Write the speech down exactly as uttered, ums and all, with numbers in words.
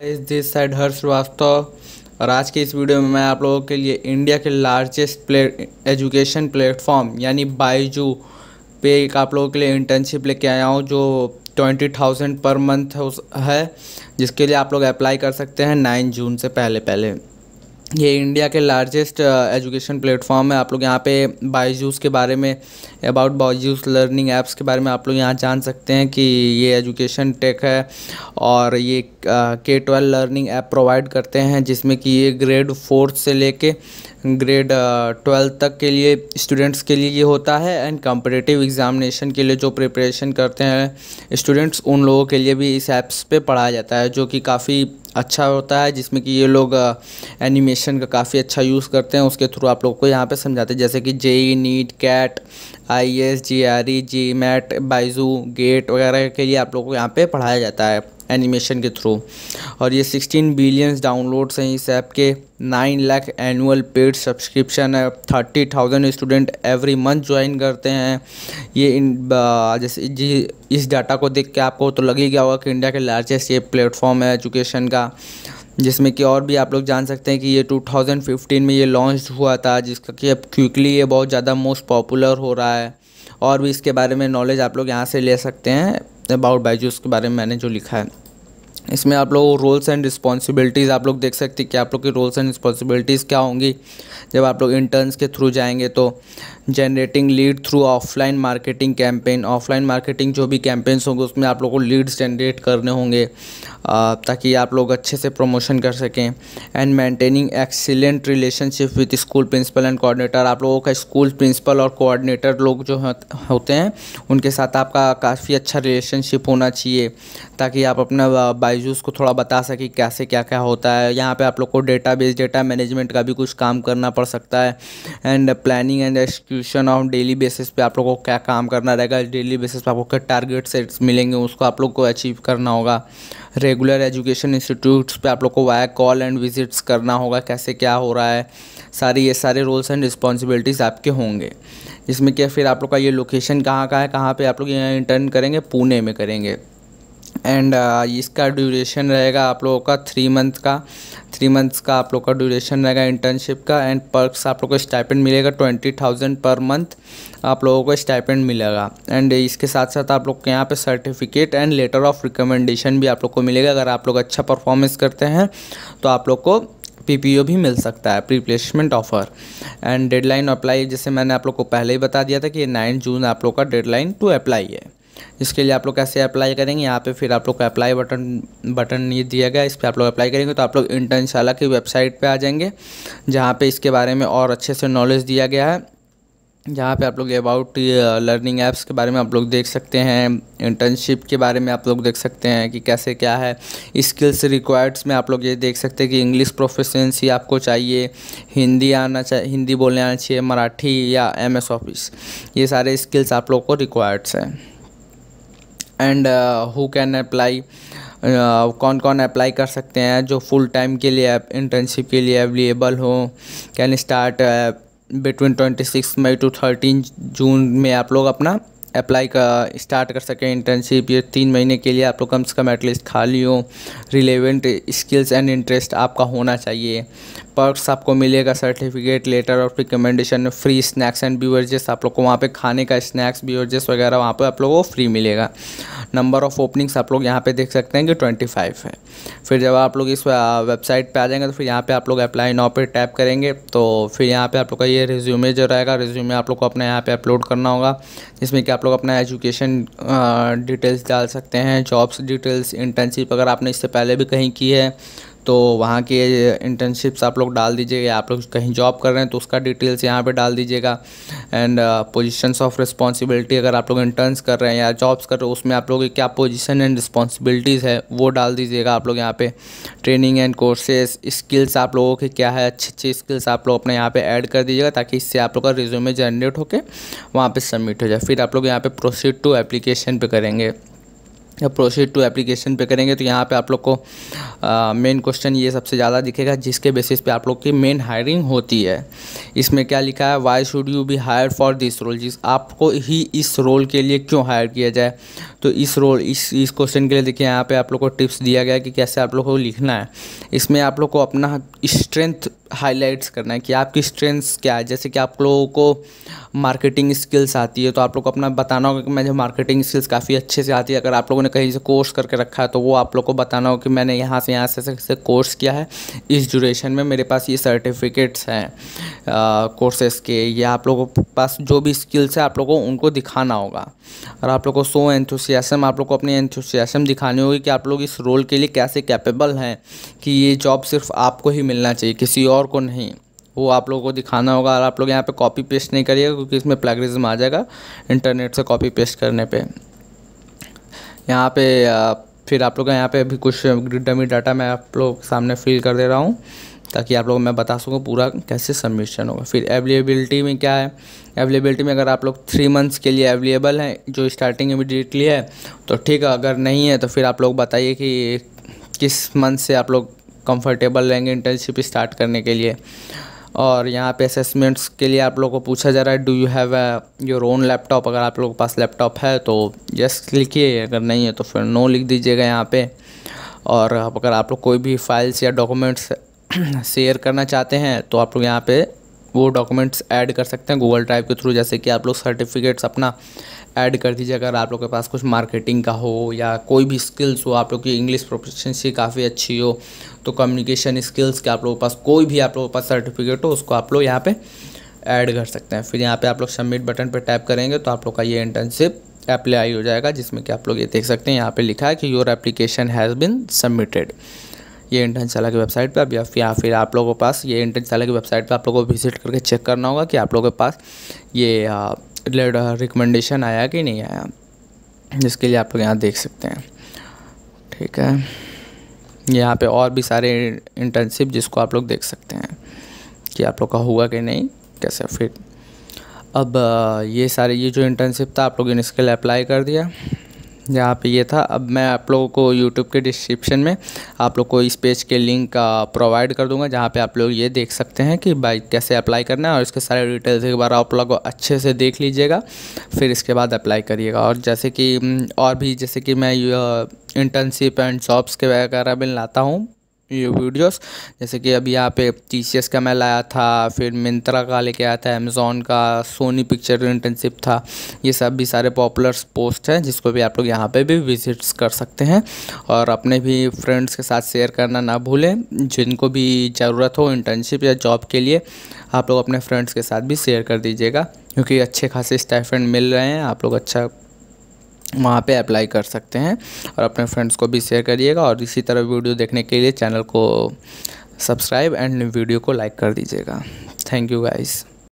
इस this side हर्ष श्रीवास्तव और आज के इस वीडियो में मैं आप लोगों के लिए इंडिया के लार्जेस्ट प्ले एजुकेशन प्लेटफॉर्म यानी बायजू पे एक आप लोगों के लिए इंटर्नशिप लेके आया हूँ जो ट्वेंटी थाउजेंड पर मंथ है, जिसके लिए आप लोग अप्लाई कर सकते हैं नाइन जून से पहले पहले। ये इंडिया के लार्जेस्ट एजुकेशन प्लेटफॉर्म है। आप लोग यहाँ पे बायजूस के बारे में, अबाउट बायजूस लर्निंग ऐप्स के बारे में आप लोग यहाँ जान सकते हैं कि ये एजुकेशन टेक है और ये के ट्वेल्व लर्निंग ऐप प्रोवाइड करते हैं, जिसमें कि ये ग्रेड फोर्थ से लेके ग्रेड ट्वेल्थ तक के लिए स्टूडेंट्स के लिए ये होता है। एंड कॉम्पिटिटिव एग्जामिनेशन के लिए जो प्रिपरेशन करते हैं स्टूडेंट्स, उन लोगों के लिए भी इस ऐप्स पे पढ़ाया जाता है, जो कि काफ़ी अच्छा होता है, जिसमें कि ये लोग एनिमेशन का काफ़ी अच्छा यूज़ करते हैं। उसके थ्रू आप लोग को यहाँ पे समझाते हैं, जैसे कि JEE, NEET, CAT, I A S, G R E, GMAT, Byju, GATE वगैरह के लिए आप लोग को यहाँ पे पढ़ाया जाता है एनिमेशन के थ्रू। और ये सिक्सटीन बिलियंस डाउनलोड्स हैं इस ऐप के, nine lakh annual paid subscription है, thirty thousand student every month join करते हैं। ये इन जैसे जी इस डाटा को देख के आपको तो लग ही गया होगा कि इंडिया के लार्जेस्ट ये प्लेटफॉर्म है एजुकेशन का, जिसमें कि और भी आप लोग जान सकते हैं कि ये टू थाउजेंड फिफ्टीन में ये लॉन्च हुआ था, जिसका कि अब क्विकली ये बहुत ज़्यादा मोस्ट पॉपुलर हो रहा है। और भी इसके बारे में नॉलेज आप लोग यहाँ से ले सकते हैं अबाउट बायजूस के बारे में मैंने जो लिखा है। इसमें आप लोग रोल्स एंड रिस्पॉन्सिबिलिटीज़ आप लोग देख सकते हैं कि आप लोग की रोल्स एंड रिस्पॉन्सिबिलिटीज़ क्या होंगी जब आप लोग इंटर्न्स के थ्रू जाएंगे। तो generating lead through offline marketing campaign, offline marketing जो भी कैंपेन्स होंगे उसमें आप लोगों को लीड्स जनरेट करने होंगे ताकि आप लोग अच्छे से प्रमोशन कर सकें। And maintaining excellent relationship with school principal and coordinator, आप लोगों का स्कूल प्रिंसिपल और कोऑर्डिनेटर लोग जो होते हैं उनके साथ आपका काफ़ी अच्छा रिलेशनशिप होना चाहिए, ताकि आप अपना बायजूस को थोड़ा बता सकें कैसे क्या क्या होता है। यहाँ पे आप लोग को डेटाबेस, डेटा मैनेजमेंट का भी कुछ काम करना पड़ सकता है। And planning and execution on daily basis पे आप लोगों को क्या काम करना रहेगा, डेली बेसिस पे आपको क्या टारगेट सेट्स मिलेंगे उसको आप लोग को अचीव करना होगा। रेगुलर एजुकेशन इंस्टीट्यूट्स पे आप लोग को वाया कॉल एंड विजिट्स करना होगा, कैसे क्या हो रहा है। सारी ये सारे रोल्स एंड रिस्पॉन्सिबिलिटीज़ आपके होंगे, जिसमें क्या फिर आप लोग का ये लोकेशन कहाँ का है, कहाँ पे आप लोग यहाँ इंटर्न करेंगे, पुणे में करेंगे। एंड uh, इसका ड्यूरेशन रहेगा आप लोगों का थ्री मंथ का थ्री मंथ्स का आप लोग का ड्यूरेशन रहेगा इंटर्नशिप का। एंड पर्क्स आप लोग को स्टाइपेंड मिलेगा, ट्वेंटी थाउजेंड पर मंथ आप लोगों को स्टाइपेंड मिलेगा। एंड इसके साथ साथ आप लोग के यहाँ पे certificate and letter of recommendation भी आप लोग को मिलेगा। अगर आप लोग अच्छा परफॉर्मेंस करते हैं तो आप लोग को पी पी ओ भी मिल सकता है, pre placement offer. And deadline apply, जैसे मैंने आप लोग को पहले ही बता दिया था कि नाइन जून आप लोग का डेडलाइन टू अप्लाई है। इसके लिए आप लोग कैसे अप्लाई करेंगे, यहाँ पे फिर आप लोग को अप्लाई बटन बटन ये दिया गया, इस पर आप लोग अप्लाई करेंगे तो आप लोग इंटर्नशाला की वेबसाइट पे आ जाएंगे, जहाँ पे इसके बारे में और अच्छे से नॉलेज दिया गया है, जहाँ पे आप लोग अबाउट लर्निंग ऐप्स के बारे में आप लोग देख सकते हैं। इंटर्नशिप के बारे में आप लोग देख सकते हैं कि कैसे क्या है। स्किल्स रिक्वायर्ड्स में आप लोग ये देख सकते हैं कि इंग्लिश प्रोफिशिएंसी आपको चाहिए, हिंदी आना चाहिए, हिंदी बोलने आना चाहिए, मराठी या एम एस ऑफिस, ये सारे स्किल्स आप लोग को रिक्वायर्ड्स हैं। एंड हु कैन अप्लाई, कौन कौन अप्लाई कर सकते हैं जो फुल टाइम के लिए इंटर्नशिप के लिए अवेलेबल हो। Can start between twenty six May to thirteen June में आप लोग अपना अप्लाई का स्टार्ट कर सकें इंटर्नशिप। ये तीन महीने के लिए आप लोग कम से कम एटलीस्ट खाली हो, रिलेवेंट स्किल्स एंड इंटरेस्ट आपका होना चाहिए। पर्क्स आपको मिलेगा, certificate, letter of recommendation, free snacks and beverages, आप लोग को वहाँ पे खाने का स्नैक्स बीवरेजेस वगैरह वहाँ पे आप लोगों को फ्री मिलेगा। नंबर ऑफ़ ओपनिंग्स आप लोग यहाँ पे देख सकते हैं कि ट्वेंटी फाइव है। फिर जब आप लोग इस वेबसाइट पे आ जाएंगे तो फिर यहाँ पे आप लोग अप्लाई नाउ पे टैप करेंगे, तो फिर यहाँ पे आप लोग का ये रिज्यूमे जो रहेगा, रिज्यूमे आप लोग को अपने यहाँ पे अपलोड करना होगा, जिसमें कि आप लोग अपना एजुकेशन डिटेल्स डाल सकते हैं, जॉब्स डिटेल्स, इंटर्नशिप अगर आपने इससे पहले भी कहीं की है तो वहाँ के इंटर्नशिप्स आप लोग डाल दीजिएगा। आप लोग कहीं जॉब कर रहे हैं तो उसका डिटेल्स यहाँ पे डाल दीजिएगा। एंड पोजीशंस ऑफ रिस्पॉन्सिबिलिटी, अगर आप लोग इंटर्न्स कर रहे हैं या जॉब्स कर रहे हो उसमें आप लोगों की क्या पोजीशन एंड रिस्पॉन्सिबिलिटीज़ है वो डाल दीजिएगा आप लोग यहाँ पे। ट्रेनिंग एंड कोर्सेज, स्किल्स आप लोगों की क्या है, अच्छी अच्छी स्किल्स आप लोग अपने यहाँ पे ऐड कर दीजिएगा, ताकि इससे आप लोग का रिज्यूमे जनरेट होकर वहाँ पर सबमिट हो जाए। फिर आप लोग यहाँ पर प्रोसीड टू एप्लीकेशन पे करेंगे। जब प्रोसीड टू एप्लीकेशन पे करेंगे तो यहाँ पे आप लोग को मेन क्वेश्चन ये सबसे ज़्यादा दिखेगा, जिसके बेसिस पे आप लोग की मेन हायरिंग होती है। इसमें क्या लिखा है, why should you be hired for this role, जिस आपको ही इस रोल के लिए क्यों हायर किया जाए। तो इस रोल इस इस क्वेश्चन के लिए देखिए यहाँ पे आप लोग को टिप्स दिया गया है कि कैसे आप लोग को लिखना है। इसमें आप लोग को अपना स्ट्रेंथ हाईलाइट्स करना है कि आपकी स्ट्रेंथ्स क्या है। जैसे कि आप लोगों को मार्केटिंग स्किल्स आती है तो आप लोग को अपना बताना होगा कि मुझे मार्केटिंग स्किल्स काफ़ी अच्छे से आती है। अगर आप लोगों ने कहीं से कोर्स करके रखा है तो वो आप लोग को बताना होगा कि मैंने यहाँ से यहाँ से से कोर्स किया है, इस ड्यूरेशन में मेरे पास ये सर्टिफिकेट्स हैं कोर्सेज़ के। या आप लोगों के पास जो भी स्किल्स है आप लोगों को उनको दिखाना होगा। और आप लोग को शो एंथुसियाज्म, आप लोग को अपनी एंथुसियाज्म दिखानी होगी कि आप लोग इस रोल के लिए कैसे कैपेबल हैं, कि ये जॉब सिर्फ आपको ही मिलना चाहिए, किसी और को नहीं। वो आप लोगों को दिखाना होगा। और आप लोग यहाँ पे कॉपी पेस्ट नहीं करिएगा क्योंकि इसमें प्लेगरिज्म आ जाएगा इंटरनेट से कॉपी पेस्ट करने पे। यहाँ पे फिर आप लोग यहाँ पे अभी कुछ डमी डाटा मैं आप लोग के सामने फिल कर दे रहा हूँ ताकि आप लोग मैं बता सकूँ पूरा कैसे सबमिशन होगा। फिर अवेलेबिलिटी में क्या है, अवेलेबिलिटी में अगर आप लोग थ्री मंथ्स के लिए अवेलेबल हैं जो स्टार्टिंग इमीडिएटली है तो ठीक है, अगर नहीं है तो फिर आप लोग बताइए कि किस मंथ से आप लोग कंफर्टेबल रहेंगे इंटर्नशिप स्टार्ट करने के लिए। और यहाँ पे असेसमेंट्स के लिए आप लोगों को पूछा जा रहा है do you have your own laptop. अगर आप लोगों के पास लैपटॉप है तो यस लिखिए, अगर नहीं है तो फिर नो लिख दीजिएगा यहाँ पे। और अगर आप लोग कोई भी फाइल्स या डॉक्यूमेंट्स शेयर करना चाहते हैं तो आप लोग यहाँ पे वो डॉक्यूमेंट्स ऐड कर सकते हैं गूगल ड्राइव के थ्रू। जैसे कि आप लोग सर्टिफिकेट्स अपना ऐड कर दीजिए अगर आप लोग के पास कुछ मार्केटिंग का हो या कोई भी स्किल्स हो, आप लोग की इंग्लिश प्रोफिशिएंसी काफ़ी अच्छी हो तो कम्युनिकेशन स्किल्स के आप लोगों के पास कोई भी आप लोगों के पास सर्टिफिकेट हो उसको आप लोग यहाँ पे ऐड कर सकते हैं। फिर यहाँ पे आप लोग सबमिट बटन पे टैप करेंगे तो आप लोग का ये इंटर्नशिप अप्लाई हो जाएगा, जिसमें कि आप लोग ये देख सकते हैं यहाँ पे लिखा है कि your application has been submitted. ये इंटर्नशाला की वेबसाइट पे अब या फिर, फिर आप लोगों के पास ये इंटर्नशाला की वेबसाइट पे आप लोगों को विजिट करके चेक करना होगा कि आप लोगों के पास ये रिकमेंडेशन आया कि नहीं आया, जिसके लिए आप लोग यहाँ देख सकते हैं। ठीक है, यहाँ पे और भी सारे इंटर्नशिप जिसको आप लोग देख सकते हैं कि आप लोग का हुआ कि नहीं कैसे। फिर अब ये सारे ये जो इंटर्नशिप था आप लोगों ने इसके लिए अप्लाई कर दिया, यहाँ पे ये था। अब मैं आप लोगों को यूट्यूब के डिस्क्रिप्शन में आप लोग को इस पेज के लिंक प्रोवाइड कर दूंगा जहाँ पे आप लोग ये देख सकते हैं कि भाई कैसे अप्लाई करना है। और इसके सारे डिटेल्स एक बार आप लोग अच्छे से देख लीजिएगा, फिर इसके बाद अप्लाई करिएगा। और जैसे कि और भी जैसे कि मैं इंटर्नशिप एंड जॉब्स के वगैरह में लाता हूँ ये वीडियोस, जैसे कि अभी यहाँ पे टी सी एस का मैं लाया था, फिर मिंत्रा का लेके आया था, अमेज़ॉन का, सोनी पिक्चर इंटर्नशिप था। ये सब भी सारे पॉपुलर पोस्ट हैं जिसको भी आप लोग यहाँ पे भी विजिट्स कर सकते हैं। और अपने भी फ्रेंड्स के साथ शेयर करना ना भूलें, जिनको भी ज़रूरत हो इंटर्नशिप या जॉब के लिए आप लोग अपने फ्रेंड्स के साथ भी शेयर कर दीजिएगा, क्योंकि अच्छे खासे स्टाइपेंड मिल रहे हैं, आप लोग अच्छा वहाँ पे अप्लाई कर सकते हैं। और अपने फ्रेंड्स को भी शेयर करिएगा। और इसी तरह वीडियो देखने के लिए चैनल को सब्सक्राइब एंड वीडियो को लाइक कर दीजिएगा। Thank you guys.